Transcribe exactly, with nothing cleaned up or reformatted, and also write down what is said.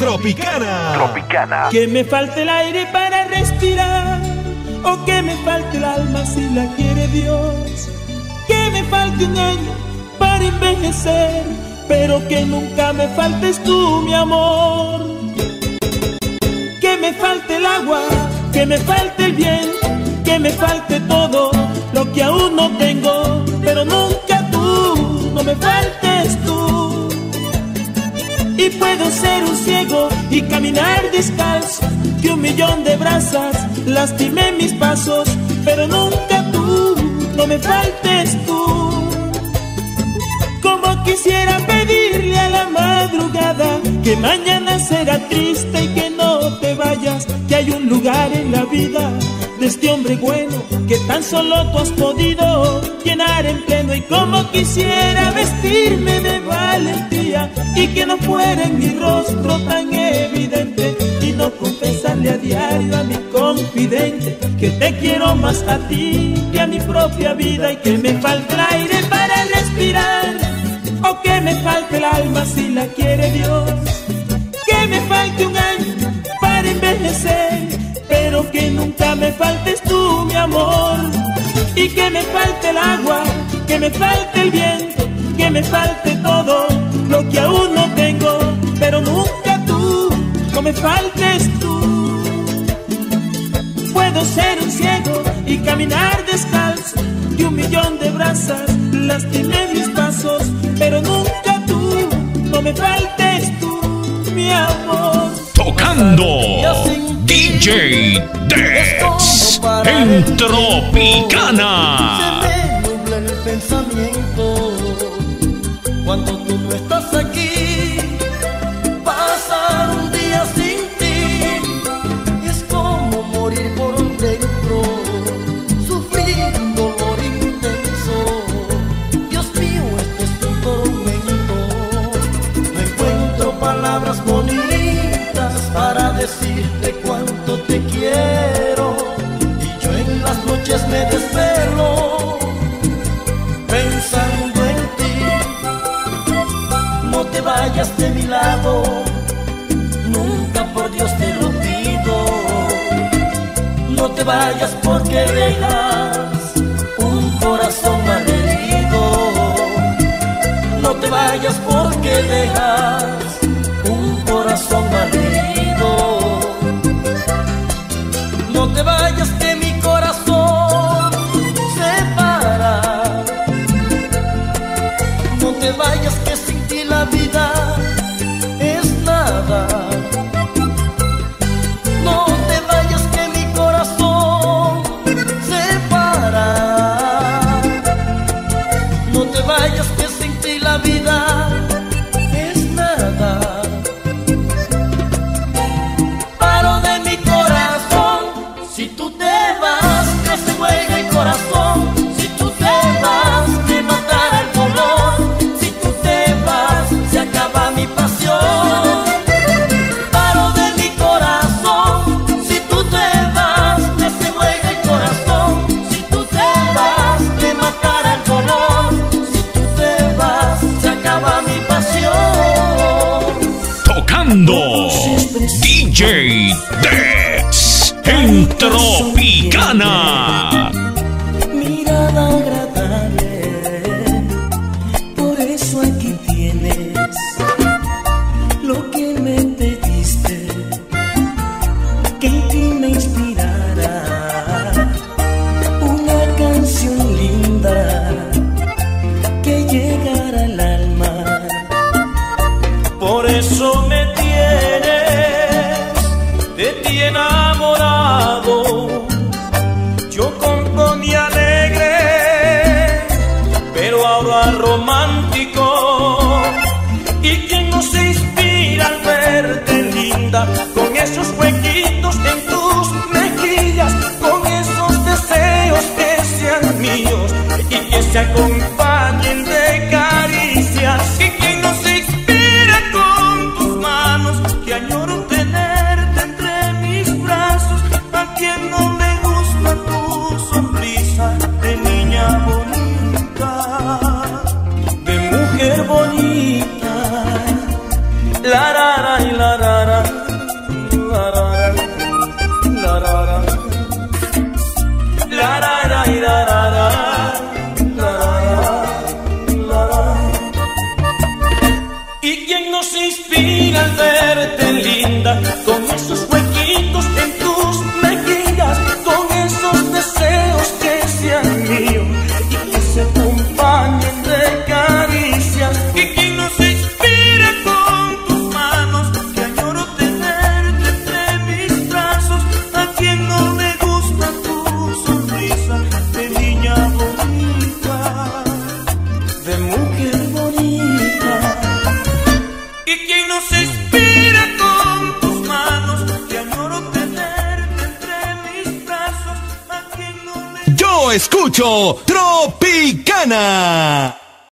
Tropicana. Tropicana. Que me falte el aire para respirar, o que me falte el alma si la quiere Dios. Que me falte un año para envejecer, pero que nunca me faltes tú, mi amor. Que me falte el agua, que me falte el viento, que me falte todo lo que aún no tengo, pero nunca tú, no me faltes tú. Y puedo ser un ciego y caminar descalzo, que un millón de brasas lastimé mis pasos, pero nunca tú, no me faltes tú. Como quisiera pedirle a la madrugada que mañana será triste y que no te vayas, que hay un lugar en la vida de este hombre bueno que tan solo tú has podido llenar en pleno. Y como quisiera vestirme de valentía y que no fuera en mi rostro tan evidente, y no confesarle a diario a mi confidente que te quiero más a ti que a mi propia vida. Y que me falte el aire para respirar, o que me falte el alma si la quiere Dios. Que me falte un año para envejecer, pero que nunca me faltes tú, mi amor. Y que me falte el agua, que me falte el viento, que me falte todo lo que aún no tengo, pero nunca tú, no me faltes tú. Puedo ser un ciego y caminar descalzo, que un millón de brasas lastimé mis pasos, pero nunca tú, no me faltes tú, mi amor. Tocando D J Dex en Tropicana. Se me nubla el pensamiento cuando tú no estás aquí. Pasar un día sin ti es como morir por dentro, sufrir un dolor intenso. Dios mío, esto es un tormento. No encuentro palabras bonitas para decirte cuánto te quiero, y yo en las noches me desvelo pensando en ti. No te vayas de mi lado, nunca, por Dios te lo pido. No te vayas porque dejas un corazón malherido. No te vayas porque dejas un corazón malherido. No te vayas que mi corazón se para. No te vayas que sin ti la vida es nada. No te vayas que mi corazón se para. No te vayas que sin ti la vida es nada. Paro de mi corazón, si tú te vas, que se juega el corazón. Si tú te vas, te matará el dolor. Si tú te vas, se acaba mi pasión. Paro de mi corazón, si tú te vas, que se juega el corazón. Si tú te vas, te matará el dolor. Si tú te vas, se acaba mi pasión. Tocando D J Dex en Tropicana. Mirada agradable, por eso aquí tienes lo que me pediste, que en ti me inspirara una canción linda que llegara al alma. Por eso me tienes de ti enamorado. Yo componía alegre, pero ahora romántico. ¿Y quién no se inspira al verte linda, con esos huequitos en tus mejillas, con esos deseos que sean míos y que se acompañen de caricias? ¿Y quién no se inspira con tus manos, que añoro tenerte entre mis brazos? ¿A quién no le gusta tu sonrisa de niña bonita, de mujer bonita? La, la, la, la, la, la. de mujer bonita. Y quien no se inspira con tus manos, que añoro tenerte entre mis brazos, a quien no le... Yo escucho Tropicana.